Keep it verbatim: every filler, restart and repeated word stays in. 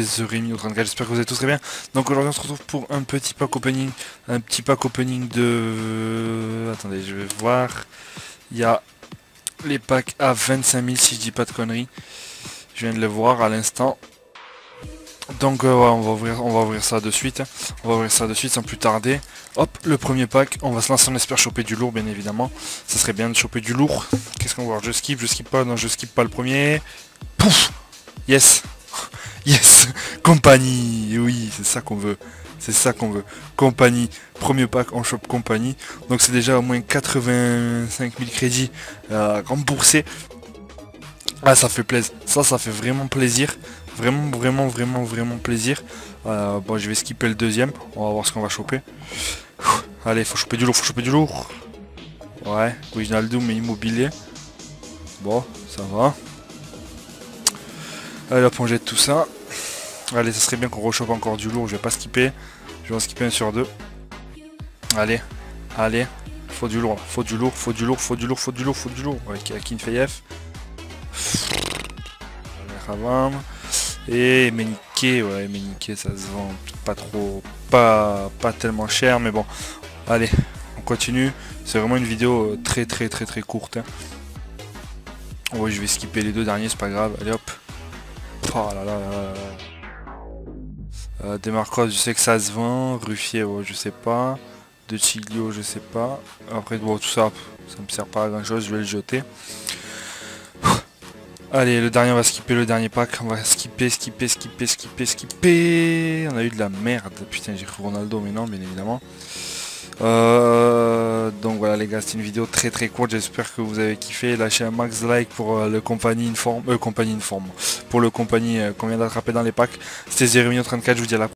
c'est The Rémi au trente-quatre, j'espère que vous êtes tous très bien. Donc aujourd'hui on se retrouve pour un petit pack opening, un petit pack opening de... Attendez, je vais voir. Il y a les packs à vingt-cinq mille si je dis pas de conneries. Je viens de les voir à l'instant. Donc euh, ouais, on va ouvrir, on va ouvrir ça de suite. On va ouvrir ça de suite sans plus tarder. Hop, le premier pack, on va se lancer, on espère choper du lourd bien évidemment. Ça serait bien de choper du lourd. Qu'est-ce qu'on va voir? Je skip, je skip pas, non je skip pas le premier. Pouf. Yes. Yes. Compagnie. Oui, c'est ça qu'on veut. C'est ça qu'on veut. Compagnie. Premier pack, on chope compagnie. Donc c'est déjà au moins quatre-vingt-cinq mille crédits euh, remboursés. Ah, ça fait plaisir. Ça, ça fait vraiment plaisir. Vraiment, vraiment, vraiment, vraiment plaisir. Euh, bon, je vais skipper le deuxième. On va voir ce qu'on va choper. Allez, faut choper du lourd, faut choper du lourd. Ouais, Wijnaldum mais immobilier. Bon, ça va. Allez hop, on jette tout ça. Allez, ça serait bien qu'on rechoppe encore du lourd. Je vais pas skipper. Je vais en skipper un sur deux. Allez, allez. Faut du lourd, faut du lourd, faut du lourd, faut du lourd, faut du lourd, faut du lourd. Ouais, Akin Fayef. Ravam. Et Méniqué, ouais, Méniqué, ça se vend pas trop, pas, pas tellement cher, mais bon. Allez, on continue. C'est vraiment une vidéo très très très très courte. Hein. Ouais, je vais skipper les deux derniers, c'est pas grave. Allez hop. Oh là là là là. Euh, Demarcos, je sais que ça se vend. Ruffier, ouais, je sais pas. De Chiglio, je sais pas. Après, bon, tout ça, ça me sert pas à grand chose, je vais le jeter. Allez, le dernier, on va skipper le dernier pack. On va skipper, skipper, skipper, skipper, skipper. On a eu de la merde. Putain, j'ai cru Ronaldo, mais non, bien évidemment. Euh, donc voilà les gars, c'est une vidéo très très courte. J'espère que vous avez kiffé. Lâchez un max like pour euh, le compagnie informe, euh, compagnie informe, pour le compagnie euh, qu'on vient d'attraper dans les packs. C'était Zeremio trente-quatre. Je vous dis à la prochaine.